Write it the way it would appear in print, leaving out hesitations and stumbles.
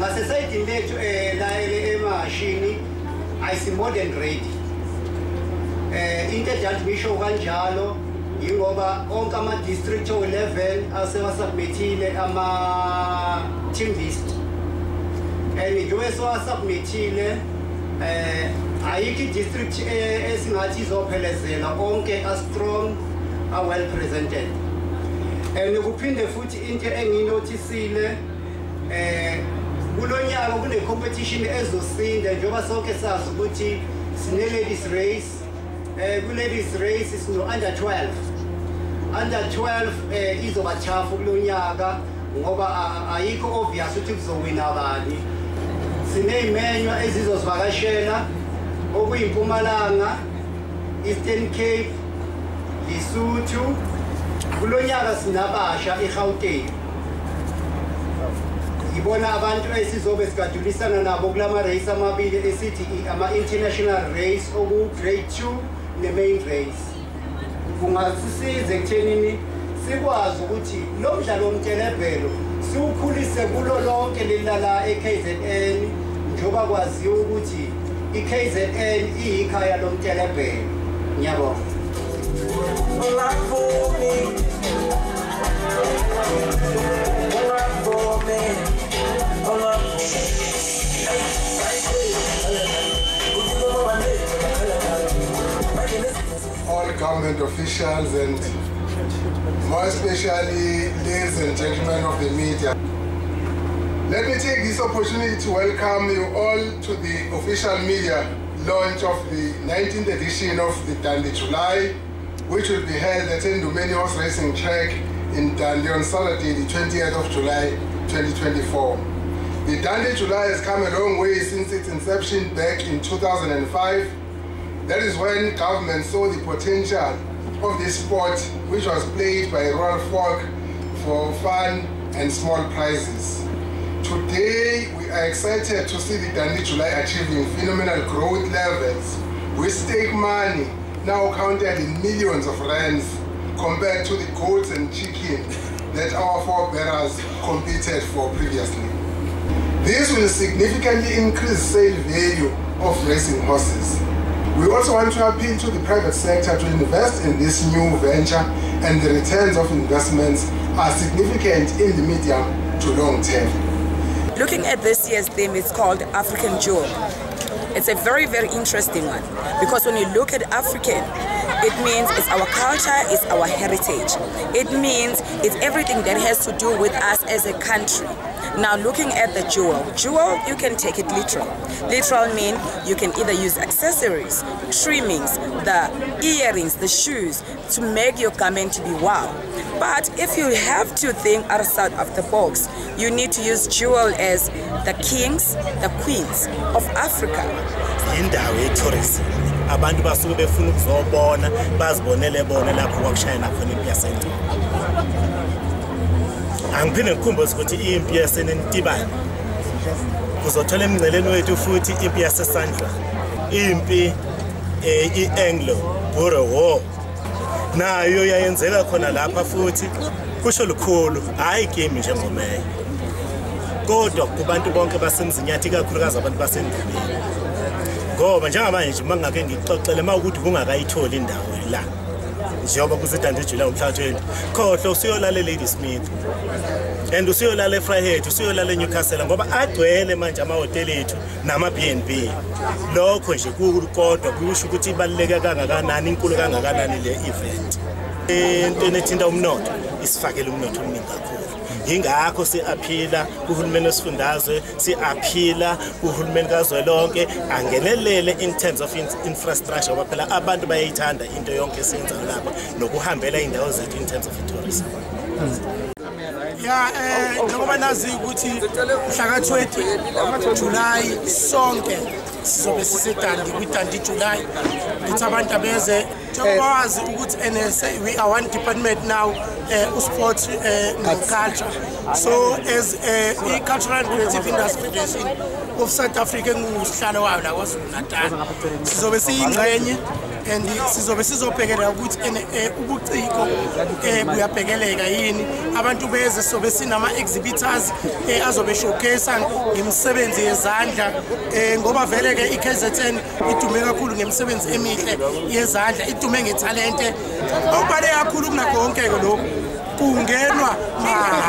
Ngasesayidini lethu la emashini ayisi modern grade. Into ejathi bisho kanjalo yingoba onke ama district level asewasubmithile ama team list. Njengoba sewasubmithile ayikho district esingathi izophelezela onke a strong, a well presented. Kuphinde futhi into enginotisile kulonyaka kune competition ezosinda njengoba sonke sazi ukuthi sine ladies race. Ku ladies race sino under 12. Under 12 izoba tough kulonyaka ngoba ayikho obvious ukuthi kuzowina bani. Sine imenywa ezizosivakashela okuyimpumalanga, Eastern Cape, Lesotho. Kulonyaka sinabasha eGauteng. Ibona abantu esizobe sikadulisana nabo kulama race amabili esithi ama international race oku grade 2 ne main race. Kungasisiza ekuthenini sikwazi ukuthi lo mdlalo womtelebhelo siwukhulise kulo lonke lelala eKZN njoba kwaziwa ukuthi iKZN iyikhaya lomtelebhelo. Ngiyabonga. All government officials and more especially ladies and gentlemen of the media. Let me take this opportunity to welcome you all to the official media launch of the 19th edition of the Dundee July, which will be held at Ndumeni Horse Racing Track in Dundee on Saturday, the 20th of July, 2024. The Dundee July has come a long way since its inception back in 2005. That is when government saw the potential of this sport, which was played by rural folk for fun and small prizes. Today, we are excited to see the Dundee July achieving phenomenal growth levels with stake money now counted in millions of rands compared to the goats and chicken that our forebears competed for previously. This will significantly increase sale value of racing horses. We also want to appeal to the private sector to invest in this new venture, and the returns of investments are significant in the medium to long term. Looking at this year's theme, it's called African Jewel. It's a very, very interesting one because when you look at African, it means it's our culture, it's our heritage. It means it's everything that has to do with us as a country. Now looking at the jewel, you can take it literal. Literal means you can either use accessories, trimmings, the earrings, the shoes to make your garment to be wow. But if you have to think outside of the box, you need to use jewel as the kings, the queens of Africa. Indawo ye-tourism abantu basuke befuna ukuzobona bazibonele bona lapho kwakushayela khona impi yasendulo. Angiphinde ngikhumbuze ukuthi impi yaseNtibane kuzothola emngceleni wethu futhi impi yasesandla, impi i-Anglo-Boer War nayo yayenzeka khona lapha futhi kusho lukhulu hayi game njengomeya kodwa kubantu bonke basemzinyathi kakhulukazi abantu basendulini ngoba njengamanje mangake ngixoxele mawukuthi kungakayitholi indawo la njengoba kuseDundee July umhla 20 khohlo usiyolala eLadysmith and usiyolala eFryhead usiyolala eNewcastle ngoba agcwele manje amahoteli ethu nama B&B lokho nje kodwa kusho ukuthi ibaluleke kangakanani inkulu kangakanani le event into enethinta umnotho isifakele umnotho omningi kakhulu. Yingakho si-aphila kuhulumeni wesifundazwe, si-aphila kuhulumeni kazwelonke angenelele in terms of infrastructure ngoba phela abantu bayayithanda into yonke esiyenzayo lapha nokuhambela indawo zethu in terms of tourism. Njengoba nazi ukuthi mhla ka-20 July sonke sizobe sisedandi kwi-Dundee July ukuthi abantu abeze njengoba wazi ukuthi we are one department now sport culture. So as a Cultural and Creative Industry Federation of South Africa ngusihlalo wayo la KwaZulu-Natal sizobe siyingxenye and sizobe sizobhekelela ukuthi ubuciko buyabhekeleka yini abantu beze sobe sinama exhibitors azobe showcase ngemisebenzi yezandla ngoba vele ke iKZN idume kakhulu ngemisebenzi emihle yezandla idume ngetalente obale kakhulu kunakho konke lokho kungenwa